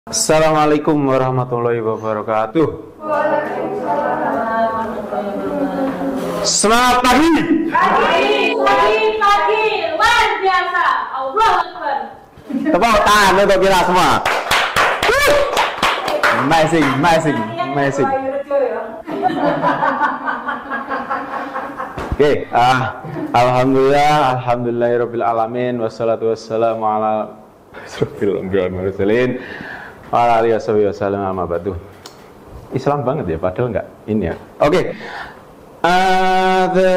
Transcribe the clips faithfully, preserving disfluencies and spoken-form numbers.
Assalamualaikum warahmatullahi wabarakatuh. Selamat pagi. Pagi, pagi, pagi, luar biasa. Allah Akbar. Tepuk tangan untuk kita semua. Amazing, amazing, amazing. Oke, okay, ah, alhamdulillah, alhamdulillahirabbil alamin, wassalatu wassalamu ala asyrofil anbiya'i wal mursalin. Wa alihi wasallam amma ba'du. Islam banget ya, padahal enggak ini ya. Oke. Okay. Uh, the...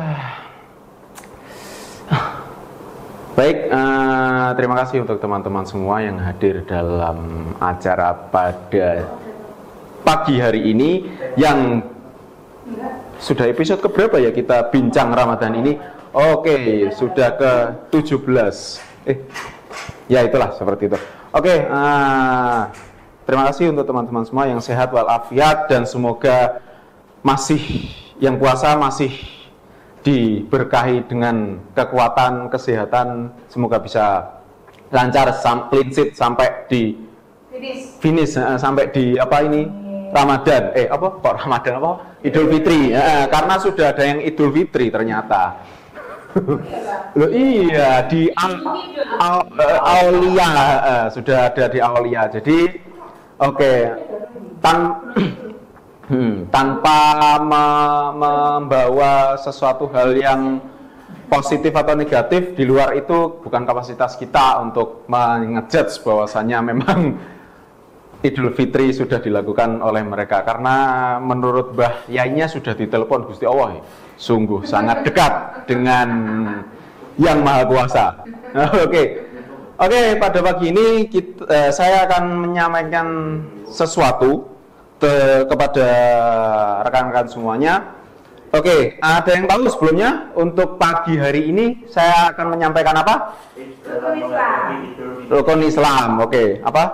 Baik, uh, terima kasih untuk teman-teman semua yang hadir dalam acara pada pagi hari ini yang sudah episode keberapa ya kita bincang Ramadan ini? Oke, okay, sudah ke tujuh belas. Eh, ya itulah seperti itu. Oke, okay, uh, terima kasih untuk teman-teman semua yang sehat walafiat dan semoga masih yang puasa masih diberkahi dengan kekuatan kesehatan, semoga bisa lancar sam, clean sheet sampai di finish, finish uh, sampai di apa ini Ramadan. Eh apa kok Ramadan apa? Idul Fitri. Uh, karena sudah ada yang Idul Fitri ternyata. Loh iya di al, al, uh, Aulia uh, sudah ada di Aulia. Jadi oke okay, tan hmm, tanpa me membawa sesuatu hal yang positif atau negatif di luar itu bukan kapasitas kita untuk mengejudge bahwasannya memang Idul Fitri sudah dilakukan oleh mereka, karena menurut Mbah Yainya sudah ditelepon Gusti Allah, sungguh sangat dekat dengan Yang Maha Kuasa. Oke, okay. oke okay, pada pagi ini kita, eh, saya akan menyampaikan sesuatu te, kepada rekan-rekan semuanya. Oke, okay. ada yang tahu sebelumnya untuk pagi hari ini saya akan menyampaikan apa? Rukun Islam. Rukun Islam. Oke, okay. apa?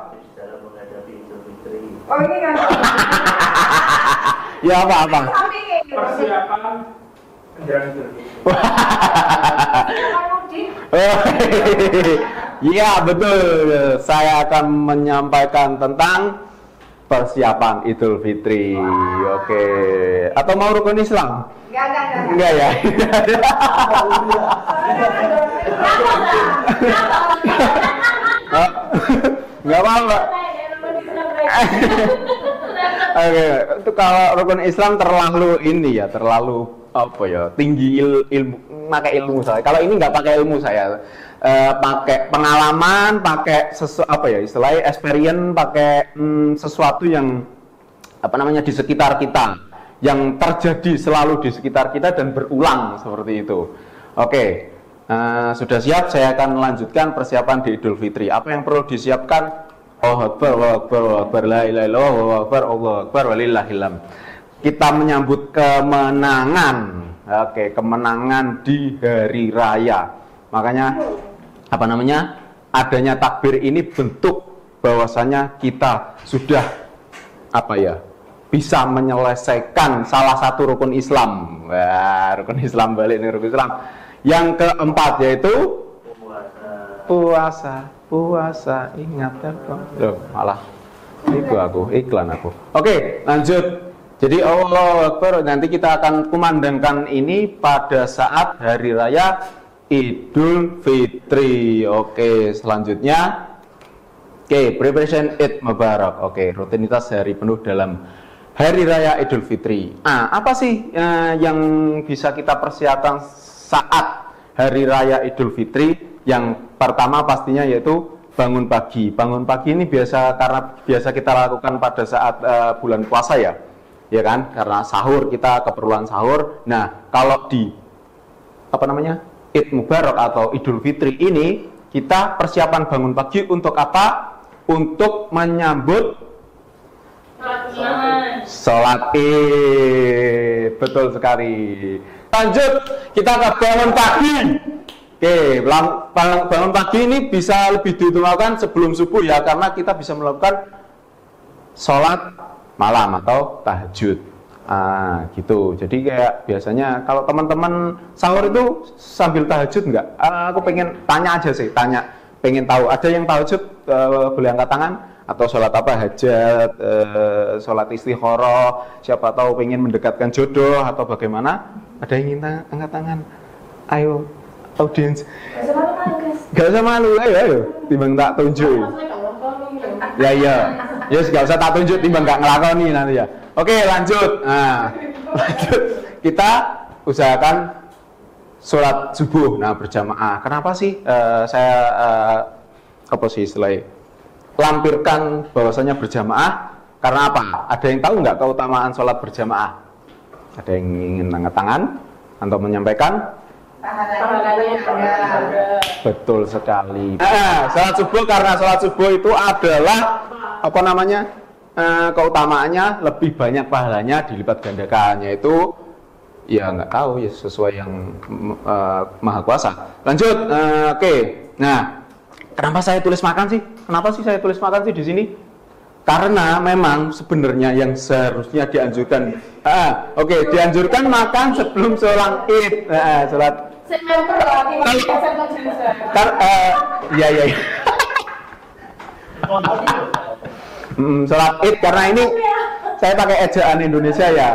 Oh ini kan. Ya apa-apa. Persiapan menjelang Idul Iya betul. Saya akan menyampaikan tentang persiapan Idul Fitri. Wow. Oke. Atau mau rukun Islam? Enggak, enggak, enggak. Enggak ya. Enggak apa-apa. Oke, itu kalau rukun Islam terlalu ini ya, terlalu apa ya, tinggi il, ilmu, pakai ilmu saya. Kalau ini nggak pakai ilmu saya, e, pakai pengalaman, pakai sesu, apa ya, istilahnya experience, pakai hmm, sesuatu yang apa namanya di sekitar kita, yang terjadi selalu di sekitar kita dan berulang seperti itu. Oke, e, sudah siap? Saya akan melanjutkan persiapan di Idul Fitri. Apa yang perlu disiapkan? Allahu Akbar, Allahu Akbar, Allahu Akbar, la ilaha illallah, Allahu Akbar, Allahu Akbar, walillahilham. Kita menyambut kemenangan, oke, kemenangan di hari raya. Makanya apa namanya? Adanya takbir ini bentuk bahwasanya kita sudah apa ya? Bisa menyelesaikan salah satu rukun Islam. Wah, rukun Islam balik nih rukun Islam. Yang keempat yaitu puasa. Puasa, ingat telepon. Loh, malah itu aku, iklan aku. Oke, lanjut. Jadi Allahu Akbar, nanti kita akan kumandangkan ini pada saat hari raya Idul Fitri. Oke, selanjutnya. Oke, preparation Eid Mubarak. Oke, rutinitas hari penuh dalam hari raya Idul Fitri. Ah, apa sih eh, yang bisa kita persiapkan saat hari raya Idul Fitri? Yang pertama pastinya yaitu bangun pagi. Bangun pagi ini biasa karena biasa kita lakukan pada saat uh, bulan puasa ya, ya kan? Karena sahur, kita keperluan sahur. Nah, kalau di apa namanya Eid Mubarak atau Idul Fitri ini kita persiapan bangun pagi untuk apa? Untuk menyambut sholat Id. Betul sekali. Lanjut, kita ke bangun pagi. Oke, bangun pagi ini bisa lebih diutamakan sebelum subuh ya, karena kita bisa melakukan sholat malam atau tahajud. Ah, gitu. Jadi kayak biasanya kalau teman-teman sahur itu sambil tahajud nggak? Ah, aku pengen tanya aja sih, tanya. Pengen tahu. Ada yang tahajud uh, boleh angkat tangan? atau sholat apa hajat, eh, sholat istikharah, siapa tahu pengen mendekatkan jodoh atau bagaimana? Ada yang ingin angkat tangan? Ayo, audiens. Gak usah malu, ayo, ayo. Timbang tak tunjuk. Ya iya, ya yes, gak usah tak tunjuk, timbang gak ngelakoni nanti ya. Oke, lanjut. Nah, lanjut. Kita usahakan sholat subuh, nah berjamaah. Kenapa sih uh, saya uh, apa sih istilahnya? Lampirkan bahwasanya berjamaah karena apa? Ada yang tahu nggak keutamaan sholat berjamaah? Ada yang ingin angkat tangan atau menyampaikan? Betul sekali. Nah, sholat subuh karena sholat subuh itu adalah apa namanya? Eh, keutamaannya lebih banyak pahalanya dilipat gandakan, yaitu ya nggak tahu ya sesuai yang uh, maha kuasa. Lanjut, uh, oke. Okay. Nah, kenapa saya tulis makan sih? Kenapa sih saya tulis makan sih di sini? Karena memang sebenarnya yang seharusnya dianjurkan, ah, oke, okay, dianjurkan makan sebelum sholat id, nah, sholat. Kar, uh, ya ya. hmm, sholat id karena ini saya pakai ejaan Indonesia ya.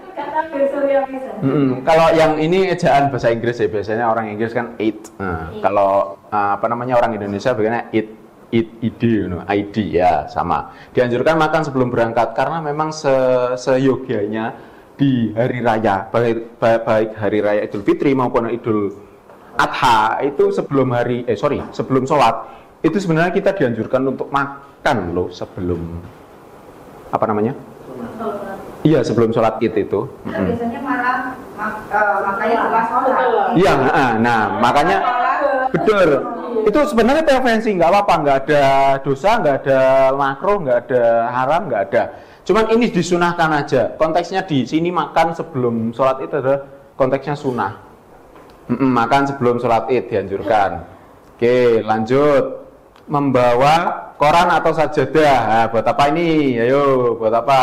Hmm, kalau yang ini ejaan bahasa Inggris ya, biasanya orang Inggris kan id. Nah, kalau uh, apa namanya orang Indonesia bagaimana id. I D, you know, I D ya sama. Dianjurkan makan sebelum berangkat karena memang se seyogianya di hari raya, baik, baik hari raya Idul Fitri maupun Idul Adha itu sebelum hari eh sorry sebelum sholat itu sebenarnya kita dianjurkan untuk makan loh sebelum apa namanya? Iya sebelum sholat id itu. Nah, biasanya malah mak uh, makanya setelah sholat. Iya, nah, nah makanya betul. Itu sebenarnya preferensi, nggak apa-apa, nggak ada dosa, nggak ada makruh, nggak ada haram, nggak ada. Cuman ini disunahkan aja. Konteksnya di sini makan sebelum sholat id adalah konteksnya sunnah. Mm-mm, makan sebelum sholat id dianjurkan. Oke, lanjut. Membawa koran atau sajadah. Nah, buat apa ini? Ayo, buat apa?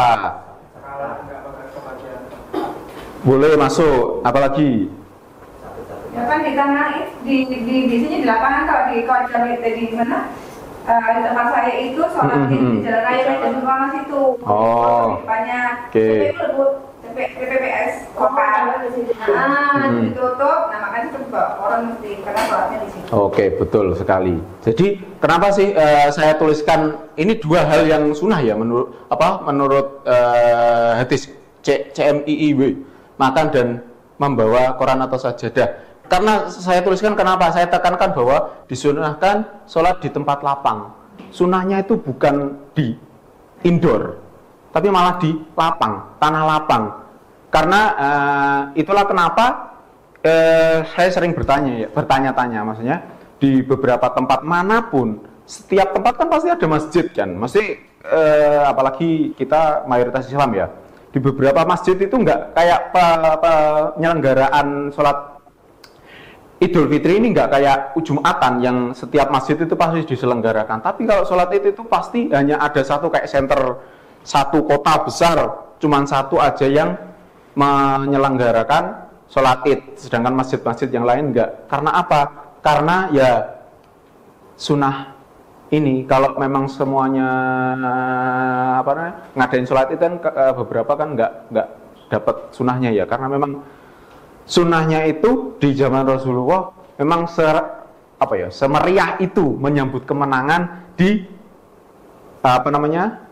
Boleh masuk. Apalagi? Ya kan di tanah di di biasanya di lapangan kalau di kalau di di mana uh, di tempat saya itu sholat mm -hmm. di jalan raya Medan Sukarno situ. Oh. Banyak. Oke. P P P S kota. Ah, ditutup. Nah makanya itu orang mesti karena sholatnya di situ. Oke, betul sekali. Jadi kenapa sih uh, saya tuliskan ini dua hal yang sunnah ya menurut apa menurut uh, hadis C M I I W makan dan membawa koran atau sajadah. Karena saya tuliskan kenapa? Saya tekankan bahwa disunahkan sholat di tempat lapang. Sunnahnya itu bukan di indoor, tapi malah di lapang, tanah lapang. Karena uh, itulah kenapa uh, saya sering bertanya, ya, bertanya-tanya, maksudnya di beberapa tempat manapun, setiap tempat kan pasti ada masjid kan, mesti uh, apalagi kita mayoritas Islam ya. Di beberapa masjid itu nggak kayak penyelenggaraan sholat Idul Fitri ini nggak kayak Jumatan yang setiap masjid itu pasti diselenggarakan. Tapi kalau sholat id itu pasti hanya ada satu kayak center satu kota besar, cuman satu aja yang menyelenggarakan sholat id. Sedangkan masjid-masjid yang lain nggak. Karena apa? Karena ya sunnah ini. Kalau memang semuanya apa namanya ngadain sholat id kan beberapa kan nggak nggak dapat sunnahnya ya. Karena memang sunnahnya itu di zaman Rasulullah memang ser, apa ya, semeriah itu menyambut kemenangan di apa namanya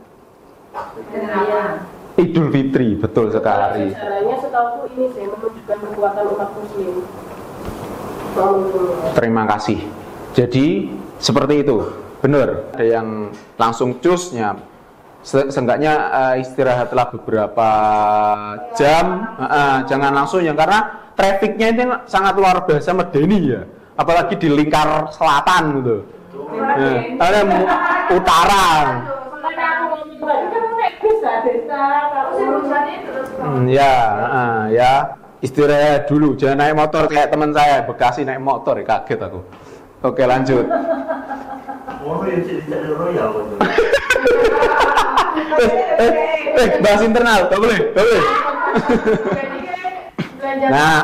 Idul Fitri, betul sekali. Caranya setahu ini sih menunjukkan kekuatan umat muslim. Terima kasih. Jadi seperti itu, benar. Ada yang langsung cusnya. Seenggaknya uh, istirahatlah beberapa jam, uh, uh, jangan langsung ya karena trafficnya itu sangat luar biasa medeni ya, apalagi di lingkar selatan gitu. Nah, ada utara. Hmm, ya, uh, ya istirahat dulu, jangan naik motor kayak teman saya Bekasi naik motor, ya, kaget aku. Oke lanjut. eh, eh, eh, bahas internal, gak boleh, gak boleh. Nah,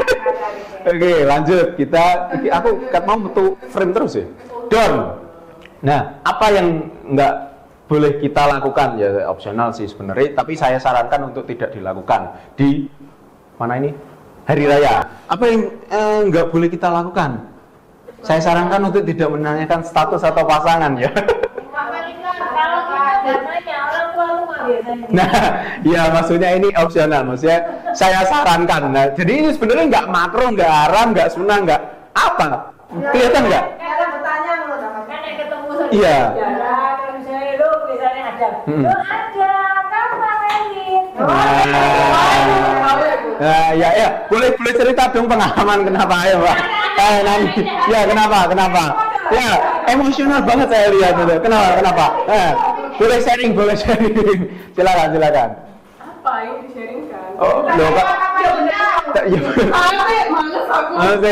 oke okay, lanjut kita. Aku kan mau metu frame terus ya. Don, Nah, apa yang nggak boleh kita lakukan ya opsional sih sebenarnya, tapi saya sarankan untuk tidak dilakukan di mana ini hari raya. Apa yang eh, nggak boleh kita lakukan? Saya sarankan untuk tidak menanyakan status atau pasangan ya. Kalau kita nggak nanya, orang tua lu nggak biasanya. Nah, ya maksudnya ini opsional, maksudnya saya sarankan. Nah, jadi ini sebenarnya nggak makruh, nggak haram, nggak sunnah, nggak apa. Kelihatan nggak? Kita bertanya menurut apa? Kan yang ketemu sama Iya. saudara, kalau misalnya lu misalnya ada, Hmm. lu ada, kapan Elin? Nah, nah, ya, ya, boleh boleh cerita dong pengalaman kenapa ya, Pak? Eh, nanti, ya kenapa, kenapa? Ya, emosional banget saya lihat itu. Kenapa, kenapa? Eh, boleh sharing, boleh sharing. Silakan, silakan. Apa yang di-sharingkan? Oh, loh, Pak. Ya benar. Ya, Males, males aku. oke.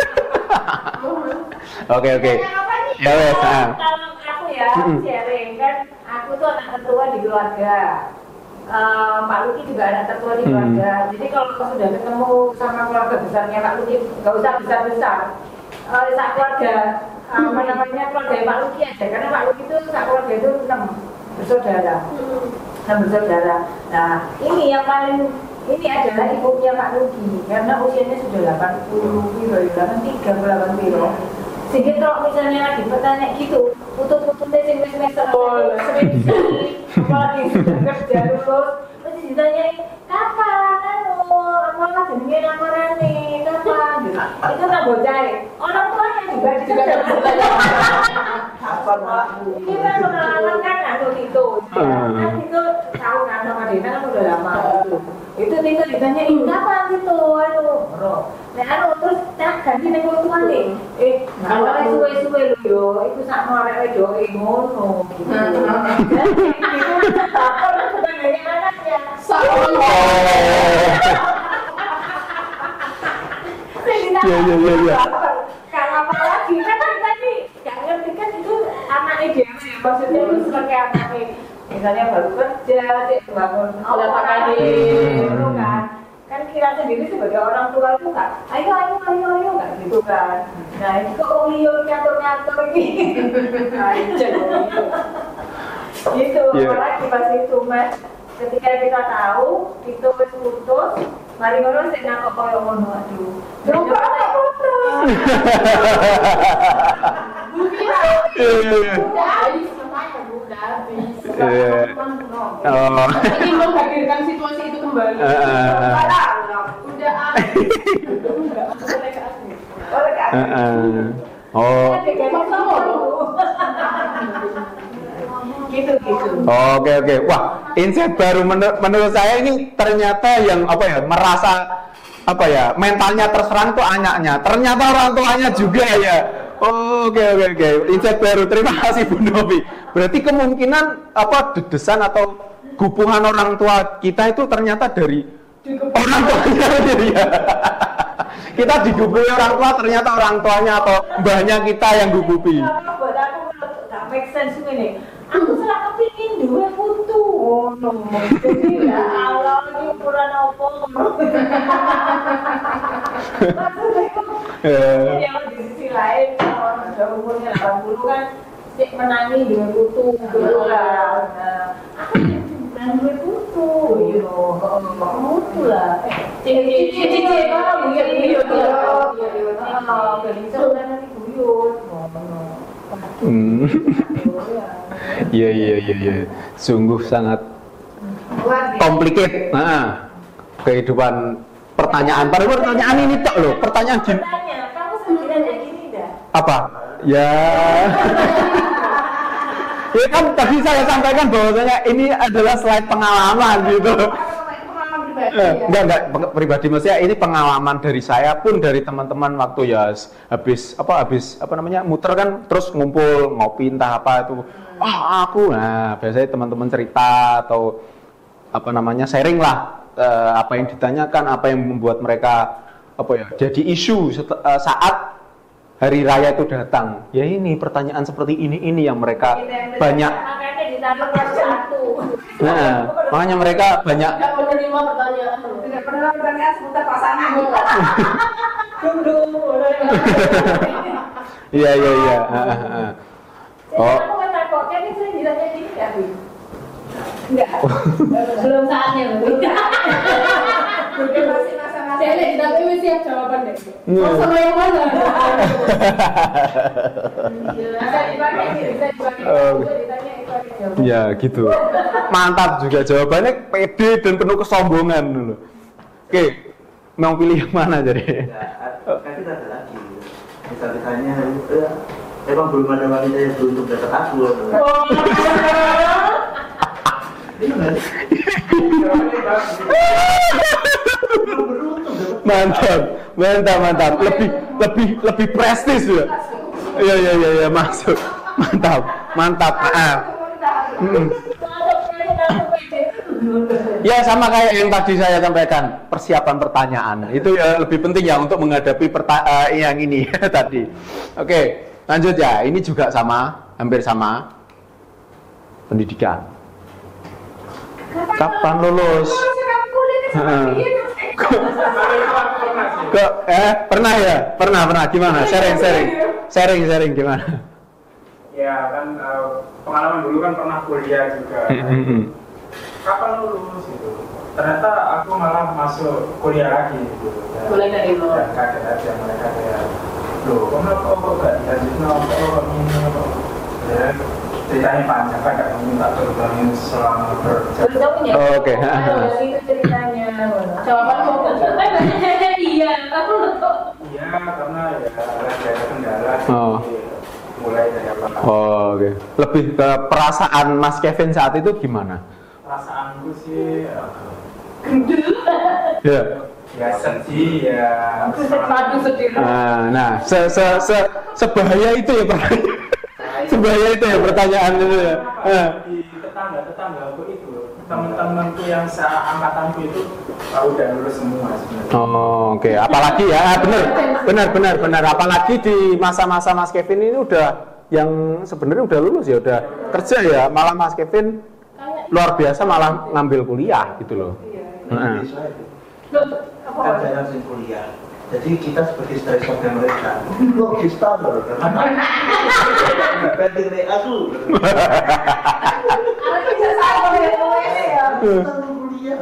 Oke, oke. Ya, wes. Nah. Kalau aku ya Mm-mm. sharing kan, aku tuh anak tertua di keluarga. Eh, Pak Luki juga anak tertua di Hmm. keluarga. Jadi kalau sudah ketemu sama keluarga besarnya Pak Luki, nggak usah besar-besar. Eh, sak keluarga apa namanya keluarga Pak Luki aja, karena Pak Luki itu sak keluarga itu enam bersaudara, enam bersaudara. Nah ini yang paling ini adalah ibunya Pak Luki karena usianya sudah delapan puluh kilo, delapan tiga delapan kilo. Sehingga kalau misalnya lagi bertanya gitu, putut-pututnya sing wis wis skripsi, apalagi sudah kerja lulus, terus ditanyain kapan anu, apa jenenge lamarane, kapan gitu. Itu tak bocah. Orang tuanya juga juga bertanya. Kapan Pak? Ini kan pengalaman kan anu itu. Kan itu tahu kan sama dia kan udah lama gitu. Itu tinggal ditanyain kapan gitu, anu, bro. Nah, anu terus tak ganti ning wong tuane. Eh, kalau suwe-suwe lho yo, iku sak arek wedoke ngono gitu. Jadi itu baper sebagai anaknya. Iya, iya, iya, iya. Kalau apalagi kan tadi nggak ngerti kan itu anaknya dia, maksudnya itu sebagai anaknya. Misalnya baru kerja, cek bangun berapa kali, gitu kan. Kan kita sendiri sebagai orang tua itu kan, ayo ayo ayo ayo nggak gitu kan. Nah ini kok Olio nyatur-nyatur gitu. Aja gitu. Yeah. Apalagi pas itu mas, ketika kita tahu itu wis putus, mari ngono sik nang kok koyo ngono aduh. Lho kok ora putus. Udah habis, makanya Bu, udah habis. Iya. Oh. Ingin menghadirkan situasi itu kembali. Eh, eh, eh. Udah habis. Udah, boleh ke asli. Oleh kan. Eh, eh. Oh. Gitu gitu. Oke, oke. Wah, insight baru menur- menurut saya ini ternyata yang apa ya, merasa apa ya, mentalnya terserang tuh anaknya. Ternyata orang tuanya juga ya. Oke, oke, oke. Insight baru. Terima kasih Bu Novi. Berarti kemungkinan apa dedesan atau gupuhan orang tua kita itu ternyata dari orang tuanya sendiri ya. Kita digubuhi orang tua, ternyata orang tuanya atau mbahnya kita yang gubuhi. Buat aku nggak make sense ini. Aku salah kepingin dua putu. Oh no. Jadi ya Allah ini ukuran apa? Maksudnya yang di sisi lain kalau sudah umurnya delapan puluh kan cek menangi dua putu gitu kan. Nah, aku bukan dua putu, yo, putu lah. Cici cici cici kalau buyut buyut buyut. Ah, kalau bisa nanti buyut. Hmm. Iya, iya, iya, iya. Sungguh sangat complicated. Nah, kehidupan pertanyaan. Padahal pertanyaan ini tok loh. Pertanyaan gini. Tanya, kamu sendirian kayak gini dah? Apa? Ya. Ya kan tadi saya sampaikan bahwasanya ini adalah slide pengalaman gitu. Eh, enggak enggak peng- pribadi maksudnya ini pengalaman dari saya pun dari teman-teman waktu ya s- habis apa habis apa namanya muter kan terus ngumpul ngopi entah apa itu ah aku nah biasanya teman-teman cerita atau apa namanya sharing lah eh, apa yang ditanyakan apa yang membuat mereka apa ya jadi isu set- eh, saat hari raya itu datang ya ini pertanyaan seperti ini ini yang mereka banyak Makanya ditaruh kelas satu. nah makanya mereka banyak Tidak menerima pertanyaan. Tidak pernah bertanya seputar pasangan. Dulu. iya iya iya ah, ah, ah. Oh. Aku kan takut, kan ini saya ditanya gini ya, Bu? Enggak. Belum saatnya loh. Mungkin masih masa-masa. Saya lihat tapi wis siap jawaban deh. Iya. Mau sama yang mana? Bisa dipakai, bisa dipakai. Oh. Bisa ditanya itu ada jawaban. Ya gitu. Mantap juga jawabannya pede dan penuh kesombongan dulu. Oke, mau pilih yang mana jadi? Enggak, kan kita ada lagi. Misal ditanya, eh, emang belum ada wanita yang beruntung dapat aku. Belum beruntung dapat. Mantap, mantap, mantap. Lebih, lebih, lebih prestis ya. Iya, iya, iya, iya, masuk. Mantap, mantap. Ah. Mm. Ya sama kayak yang tadi saya sampaikan, persiapan pertanyaan itu ya lebih penting ya untuk menghadapi perta- uh, yang ini tadi. Oke, lanjut ya. Ini juga sama, hampir sama. Pendidikan. Kapan lulus? Heeh. Ke eh pernah ya? Pernah, pernah. Gimana? Sharing, sharing. Sharing, sharing gimana? Ya kan uh, pengalaman dulu kan pernah kuliah juga. Kapan lulus gitu? Ternyata aku malah masuk kuliah lagi gitu. Dan, Mulai dari nol. Dan kaget aja mereka kayak, loh, kenapa kok gak dilanjut nol? Kok ini kok? Dan ceritanya panjang kan gak minta terbangin selama berjalan. Terus kamu punya? Oh, oke. Ada itu ceritanya. Jawaban mau kan? Iya, aku betul. Iya, karena ya lagi ada kendala. Oh. Jadi, mulai dari apa? Oh, oke. Lebih ke perasaan Mas Kevin saat itu gimana? Perasaanku sih uh, Ya. ya sedih ya. Aduh sedih. Nah, nah se se se sebahaya itu ya pertanyaan. Sebahaya itu ya pertanyaan itu ya. Eh. Di tetangga-tetangga aku itu, teman-temanku yang seangkatanku itu uh, udah lulus semua sebenarnya. Oh, oke. Okay. Apalagi ya, ah, benar, benar, benar, benar. Apalagi di masa-masa Mas Kevin ini udah yang sebenarnya udah lulus ya, udah kerja ya. Malah Mas Kevin luar biasa malah ngambil kuliah gitu loh. Heeh. Kan saya langsung kuliah. Jadi kita seperti stressornya mereka. Wah, kita loh. Penting deh aku. Anak bisa sama ya, ya. Kita kuliah.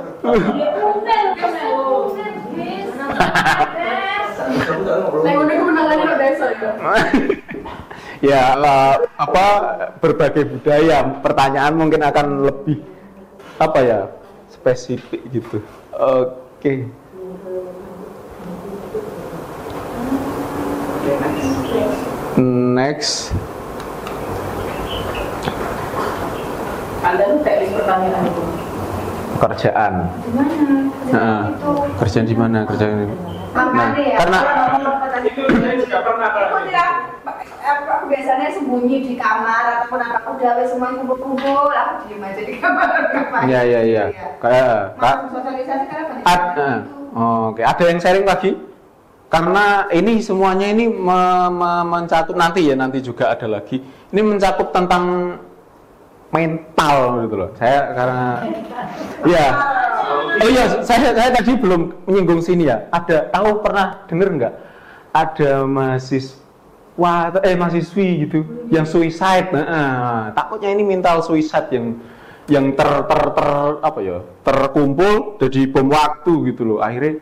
Saya udah kemenangan lo desa ya. Ya uh, apa berbagai budaya pertanyaan mungkin akan lebih apa ya spesifik gitu. Oke. Next. Anda tuh teknis pertanyaan itu. Kerjaan. Nah, kerjaan di mana? Kerjaan. Nah, karena Itu saya juga pernah Aku kalau tidak, aku, aku biasanya sembunyi di kamar ataupun apa aku udah wes semuanya kumpul-kumpul, aku diem aja di kamar. ngapain. Iya iya iya. Kayak Kak. Masuk sosialisasi karena banyak Ad, orang eh, itu. oh, oke, ada yang sharing lagi? Karena ini semuanya ini me- me- mencakup nanti ya nanti juga ada lagi. Ini mencakup tentang mental gitu loh. Saya karena ya. Oh iya, saya saya tadi belum menyinggung sini ya. Ada tahu pernah dengar nggak? Ada mahasiswa eh mahasiswi gitu yang suicide. Nah, eh, takutnya ini mental suicide yang yang ter ter, ter apa ya? terkumpul jadi bom waktu gitu loh. Akhirnya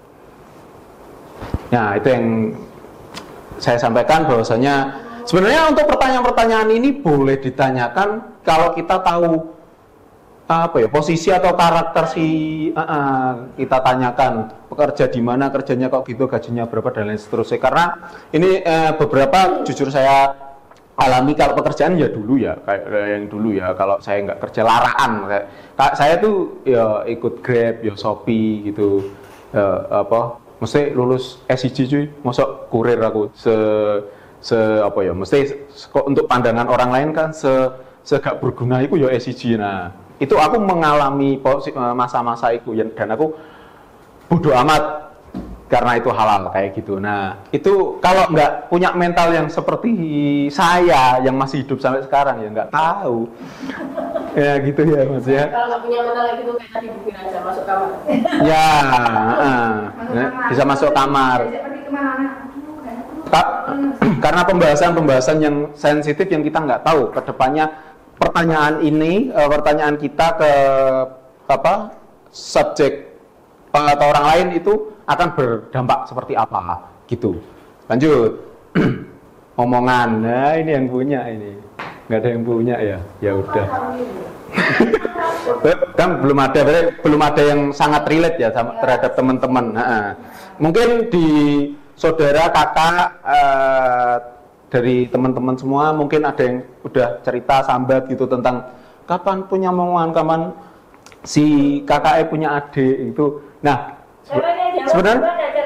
nah, itu yang saya sampaikan bahwasanya sebenarnya untuk pertanyaan-pertanyaan ini boleh ditanyakan kalau kita tahu apa ya posisi atau karakter si uh, uh, kita tanyakan pekerja di mana, kerjanya kok gitu, gajinya berapa dan lain seterusnya. Karena ini uh, beberapa jujur saya alami kalau pekerjaan ya dulu ya kayak yang dulu ya kalau saya nggak kerja laraan kayak, saya tuh ya ikut Grab, ya Shopee gitu ya, apa mesti lulus S I J cuy, masuk kurir aku se se apa ya mesti kok untuk pandangan orang lain kan se segak berguna itu ya S I J. Nah itu aku mengalami masa-masa itu dan aku bodoh amat karena itu halal kayak gitu. Nah itu kalau nggak punya mental yang seperti saya yang masih hidup sampai sekarang ya nggak tahu ya gitu ya mas ya. Kalau nggak punya mental kayak gitu kayak tadi bukin aja masuk kamar. Ya uh, bisa masuk kamar. Diajak pergi kemana-mana. Aduh, kayak aku Ka- karena pembahasan-pembahasan yang sensitif yang kita nggak tahu kedepannya pertanyaan ini, uh, pertanyaan kita ke apa subjek uh, atau orang lain itu akan berdampak seperti apa gitu. Lanjut. Omongan, nah ini yang punya ini, nggak ada yang punya ya, ya udah. Kan belum ada, belum ada yang sangat relate ya sama, terhadap teman-teman. Nah, mungkin di saudara, kakak, eh, dari teman-teman semua mungkin ada yang udah cerita sambat gitu tentang kapan punya omongan, kapan si kakaknya punya adik itu. Nah, sebenarnya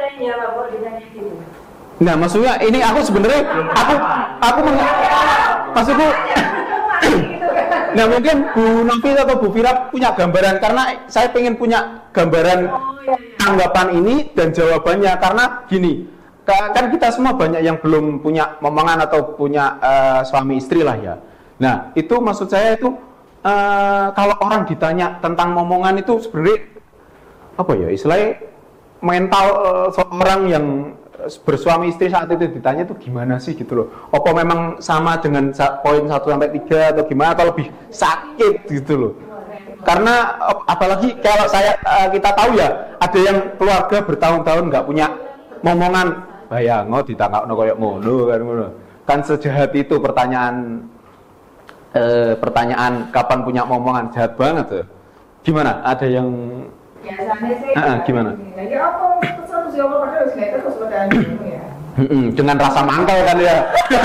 nah maksudnya ini aku sebenarnya aku aku meng, maksudku nah mungkin Bu Novi atau Bu Fira punya gambaran karena saya pengen punya gambaran tanggapan ini dan jawabannya karena gini kan kita semua banyak yang belum punya momongan atau punya uh, suami istri lah ya. Nah itu maksud saya itu uh, kalau orang ditanya tentang momongan itu sebenarnya apa ya istilahnya mental uh, seorang yang bersuami istri saat itu ditanya tuh gimana sih gitu loh. Apa memang sama dengan poin satu sampai tiga atau gimana atau lebih sakit gitu loh. Karena apalagi kalau saya kita tahu ya ada yang keluarga bertahun-tahun nggak punya momongan. Bayang oh ditangkapno koyo ngono kan ngono. Kan sejahat itu pertanyaan eh, pertanyaan kapan punya momongan jahat banget tuh. Gimana? Ada yang biasanya sih uh, gimana? Lagi apa terus ya apa padahal wis terus padahal ya. Heeh, dengan rasa mangkal kan ya.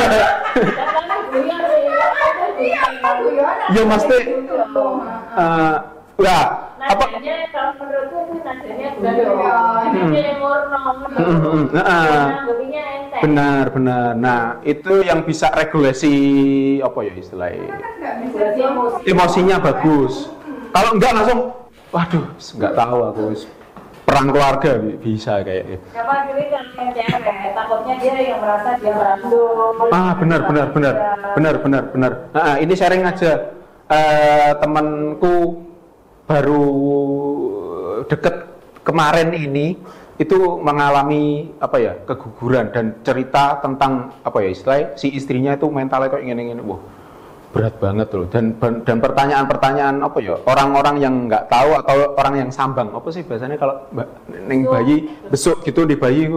Ya mesti eh ya apa nadanya kalau menurutku itu nadanya nadanya yang ngorong. Benar benar. Nah, itu yang bisa regulasi apa ya istilahnya? Emosinya bagus. Kalau enggak langsung waduh, nggak tahu aku perang keluarga bisa kayak gitu. Siapa kiri kan yang cewek, takutnya dia yang merasa dia merandul. Ah benar benar benar benar benar benar. Nah, ini sharing aja uh, temanku baru deket kemarin ini itu mengalami apa ya keguguran dan cerita tentang apa ya istilahnya si istrinya itu mentalnya kayak gini-gini. Wah berat banget loh dan dan pertanyaan-pertanyaan apa ya orang-orang yang nggak tahu atau orang yang sambang apa sih biasanya kalau neng bayi besok gitu di bayi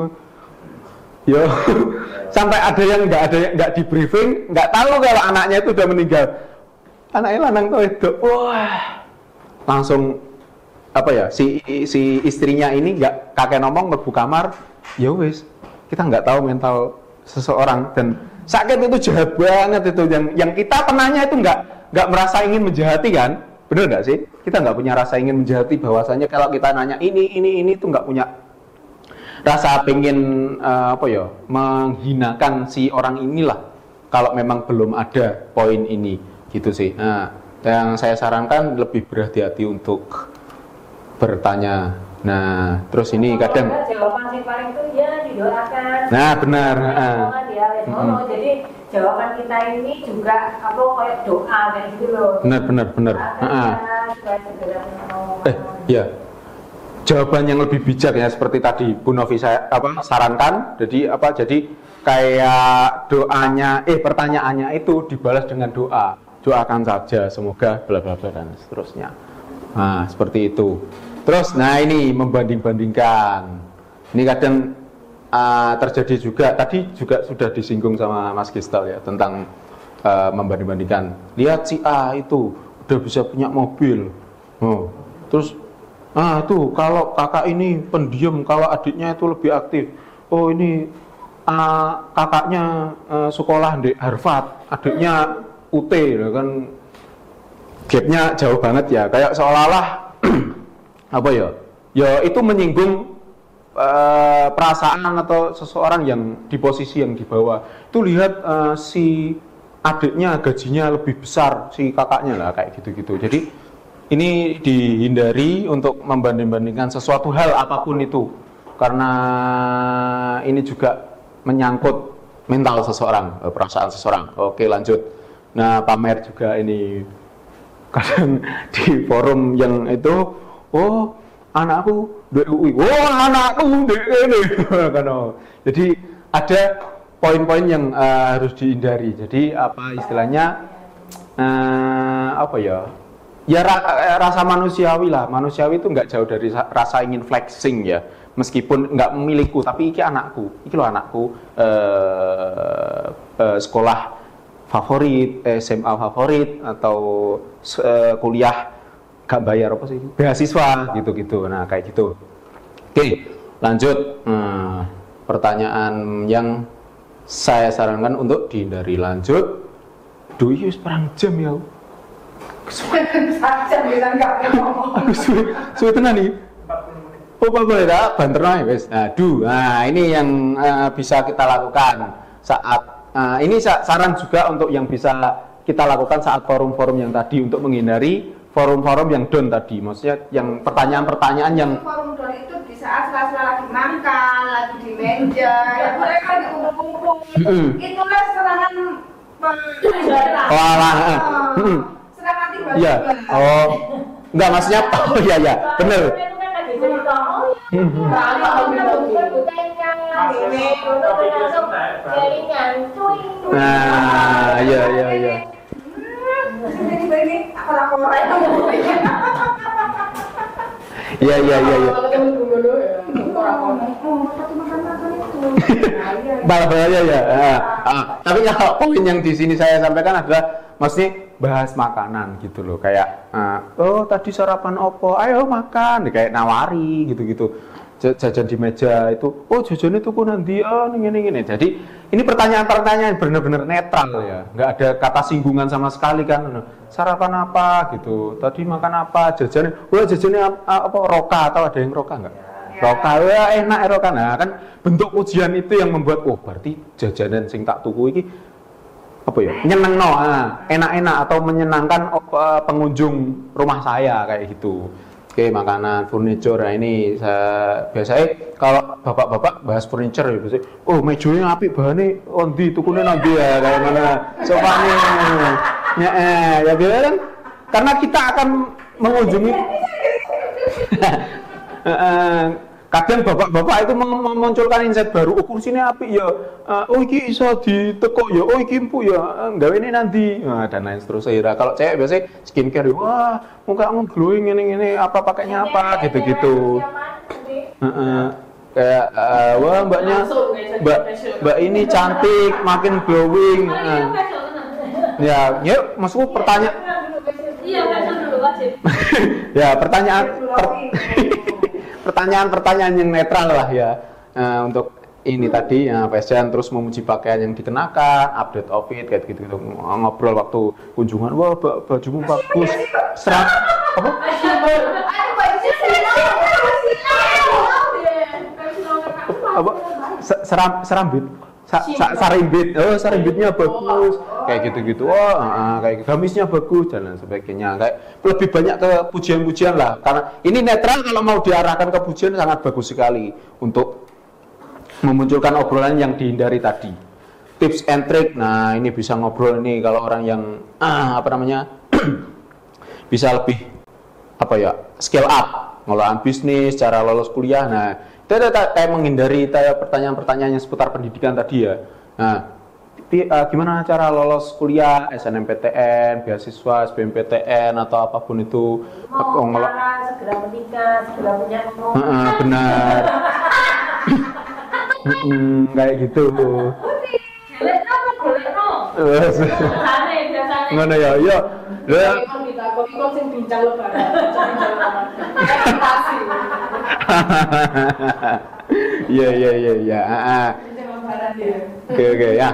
yo sampai ada yang nggak ada nggak di briefing nggak tahu kalau anaknya itu udah meninggal anaknya lanang tuh itu wah langsung apa ya si si istrinya ini nggak kakek ngomong mlebu kamar ya wis kita nggak tahu mental seseorang dan sakit itu jahat banget itu yang yang kita penanya itu nggak nggak merasa ingin menjahati kan bener nggak sih kita nggak punya rasa ingin menjahati bahwasanya kalau kita nanya ini ini ini tuh nggak punya rasa pengen uh, apa ya menghinakan si orang inilah kalau memang belum ada poin ini gitu sih. Nah yang saya sarankan lebih berhati-hati untuk bertanya. Nah, terus ini kadang jawaban si paling itu ya didoakan. Nah, benar, heeh. Ya, mm-hmm. Jadi jawaban kita ini juga apa kayak doa kayak gitu loh. Benar, benar, benar. Heeh. Eh, ya. Jawaban yang lebih bijak ya seperti tadi Bu Novi saya apa sarankan. Jadi apa? Jadi kayak doanya eh pertanyaannya itu dibalas dengan doa. Doakan saja semoga bla bla bla dan seterusnya. Nah, seperti itu. Terus, nah ini membanding-bandingkan. Ini kadang uh, terjadi juga. Tadi juga sudah disinggung sama Mas Gistal ya tentang uh, membanding-bandingkan. Lihat si A itu udah bisa punya mobil. Oh, terus, ah tuh kalau kakak ini pendiam, kalau adiknya itu lebih aktif. Oh ini uh, kakaknya uh, sekolah di Harvard, adiknya U T, kan gapnya jauh banget ya. Kayak seolah-olah apa ya, ya itu menyinggung uh, perasaan atau seseorang yang di posisi yang di bawah. Itu lihat uh, si adiknya gajinya lebih besar si kakaknya lah kayak gitu-gitu. Jadi ini dihindari untuk membanding-bandingkan sesuatu hal apapun itu karena ini juga menyangkut mental seseorang, perasaan seseorang. Oke lanjut. Nah pamer juga ini kadang di forum yang itu. Oh, anakku D U I. Oh, anakku D ini. Jadi ada poin-poin yang uh, harus dihindari. Jadi apa istilahnya uh, apa ya? Ya ra- rasa manusiawi lah. Manusiawi itu nggak jauh dari rasa ingin flexing ya. Meskipun nggak memiliku, tapi iki anakku, iki lo anakku uh, uh, sekolah favorit, S M A favorit atau uh, kuliah gak bayar apa sih? Beasiswa gitu-gitu. Nah kayak gitu. Oke, lanjut. Hmm, pertanyaan yang saya sarankan untuk dihindari. Lanjut. Duh, iya perang jam ya. Saja bilang nggak ngomong. Aku suwe, suwe tenan nih. Oh, boleh tak banter ae wis. Nah, duh. Nah, ini yang uh, bisa kita lakukan saat uh, ini saran juga untuk yang bisa kita lakukan saat forum-forum yang tadi untuk menghindari forum-forum yang down tadi, maksudnya yang pertanyaan-pertanyaan yang forum down itu di saat sela-sela lagi makan, lagi di meja, ya mereka lagi kumpul-kumpul. Itulah serangan penjara. Walah. Oh, serangan tiba-tiba. Iya. Oh. Enggak, maksudnya oh iya ya, benar. Nah, iya iya iya. Iya iya iya iya. Bal-balnya ya. Ah, ah. Tapi kalau poin yang di sini saya sampaikan adalah maksudnya bahas makanan gitu loh, kayak ah, oh tadi sarapan opo, ayo makan, kayak nawari gitu-gitu. Jajan di meja itu, oh jajannya tuku nanti, oh ini ini. Jadi ini pertanyaan-pertanyaan benar-benar netral ya, nggak ada kata singgungan sama sekali kan. Sarapan apa gitu, tadi makan apa, jajannya, oh jajannya apa, roka atau ada yang roka nggak? Roka, ya enak roka. Nah kan bentuk ujian itu yang membuat, oh berarti jajanan sing tak tuku ini apa ya, nyeneng no, nah, enak-enak atau menyenangkan uh, pengunjung rumah saya kayak gitu. Oke, makanan, furniture. Nah ini saya biasanya kalau bapak-bapak bahas furniture ya biasanya, oh mejanya apik bahannya ondi tukune nanti ya kayak mana sofanya. Ya eh ya biasa kan karena kita akan mengunjungi kadang bapak-bapak itu memunculkan insight baru, oh kursinya apik ya, oh iki iso ditekuk ya, oh iki empuk ya, gawe ini nanti, nah, dan lain seterusnya. Kalau cewek biasanya skincare, wah muka kamu glowing ini ini apa pakainya apa gitu-gitu. Uh-uh. Kayak uh, wah mbaknya mbak mbak ini cantik, makin glowing. Nah. Ya, yuk maksudku pertanyaan. Iya, fashion dulu wajib. Ya pertanyaan. Per Pertanyaan-pertanyaan yang netral lah ya, nah, untuk ini tadi ya fashion, terus memuji pakaian yang dikenakan, update outfit kayak gitu-gitu, ngobrol waktu kunjungan, wah bajumu bagus, serat apa? Apa? Seram serambit, sa, sa, sarimbit, oh sarimbitnya bagus, kayak gitu-gitu, oh uh, kayak gamisnya bagus dan lain sebagainya, kayak lebih banyak ke pujian-pujian lah, karena ini netral. Kalau mau diarahkan ke pujian sangat bagus sekali untuk memunculkan obrolan yang dihindari tadi. Tips and trick, nah ini bisa ngobrol nih kalau orang yang ah, apa namanya bisa lebih apa ya scale up, ngelolaan bisnis, cara lolos kuliah. Nah itu ada kayak menghindari pertanyaan-pertanyaan yang seputar pendidikan tadi ya. Nah, uh, gimana cara lolos kuliah, S N M P T N, beasiswa, S B M P T N atau apapun itu. Oh, oh cara segera menikah, segera punya anak. Uh, benar. hmm, kayak gitu. Golek apa golek no? Biasane biasane. Ngono ya, yo. Lah kon ditakoni kon sing bincang lebaran. Pasti. Iya iya iya iya. Heeh. Oke oke ya.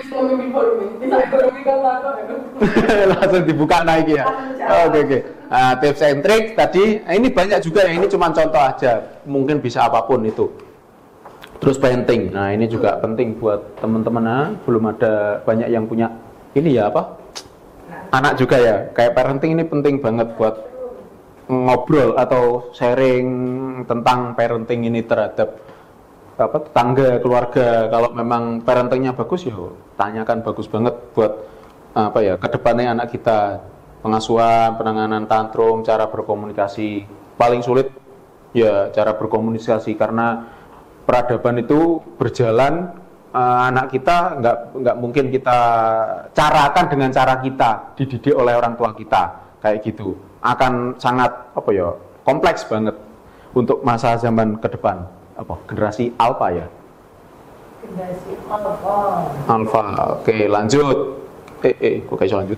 Langsung dibuka naik ya. Oke oke. Nah, tips and trick tadi, ini banyak juga ya, ini cuma contoh aja. Mungkin bisa apapun itu. Terus painting. Nah, ini juga penting buat teman-teman. Nah, belum ada banyak yang punya ini ya apa? Anak juga ya. Kayak parenting ini penting banget buat ngobrol atau sharing tentang parenting ini terhadap apa tetangga, keluarga. Kalau memang parentingnya bagus ya tanyakan, bagus banget buat apa ya kedepannya anak kita, pengasuhan, penanganan tantrum, cara berkomunikasi. Paling sulit ya cara berkomunikasi, karena peradaban itu berjalan uh, anak kita nggak nggak mungkin kita carakan dengan cara kita dididik oleh orang tua kita kayak gitu, akan sangat apa ya kompleks banget untuk masa zaman ke depan, apa generasi alpha ya. Generasi alpha. Alpha, oke lanjut. Eh eh, kok kayak lanjut?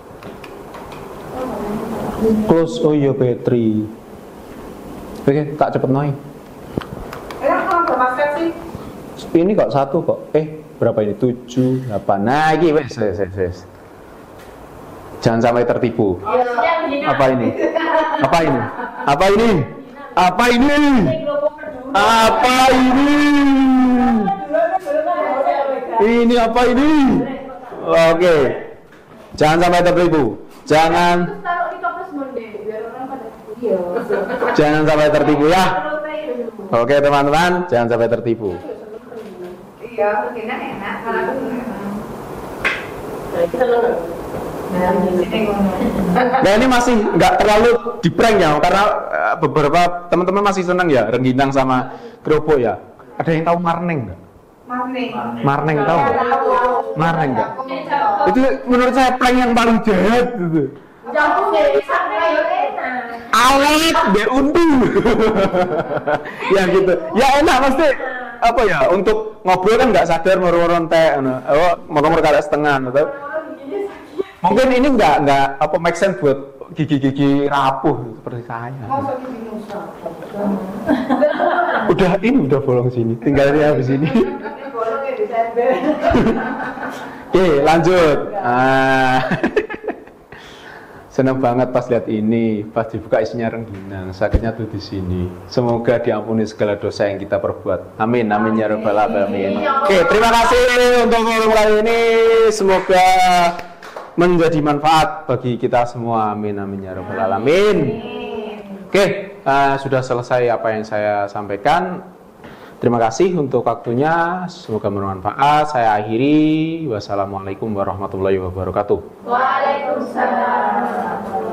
Close, oh iya battery. Oke, tak cepet noy. Eh, kalau berapa set sih? Ini kok satu kok. Eh, berapa ini? Tujuh, delapan. Nah, ini wes, wes, wes, wes. Jangan sampai tertipu. Apa ini? Apa ini? Apa ini? Apa ini? Apa ini? Ini apa ini? Oke. Jangan sampai tertipu. Jangan. Taruh di toples monde biar orang pada Iya. Jangan sampai tertipu ya. Oke teman-teman, jangan sampai tertipu. Iya, mungkinan enak. Kalau aku Nah ini masih nggak terlalu di prank ya, karena uh, beberapa teman-teman masih senang ya rengginang sama kerupuk ya. Ada yang tahu marneng nggak? Marning. Marneng tahu nggak? Marneng nggak? Itu menurut saya prank yang paling jahat gitu. Jamu dari sampai enak. Awet be undu. Ya gitu. Ya enak pasti. Apa ya, untuk ngobrol kan nggak sadar moro-moro teh, oh moro-moro kada setengah, atau mungkin ini nggak nggak apa make sense buat gigi-gigi rapuh seperti saya. Masuk di Nusa. Udah ini udah bolong sini, tinggal ini habis ini. Bolong ya di Desember. Oke lanjut. Ah. Senang banget pas lihat ini, pas dibuka isinya rengginang, sakitnya tuh di sini. Semoga diampuni segala dosa yang kita perbuat. Amin, amin ya rabbal alamin. Oke, terima kasih untuk mulai ini. Semoga menjadi manfaat bagi kita semua. Amin, amin ya rabbal alamin. Oke, uh, sudah selesai apa yang saya sampaikan. Terima kasih untuk waktunya. Semoga bermanfaat. Saya akhiri. Wassalamualaikum warahmatullahi wabarakatuh. Waalaikumsalam.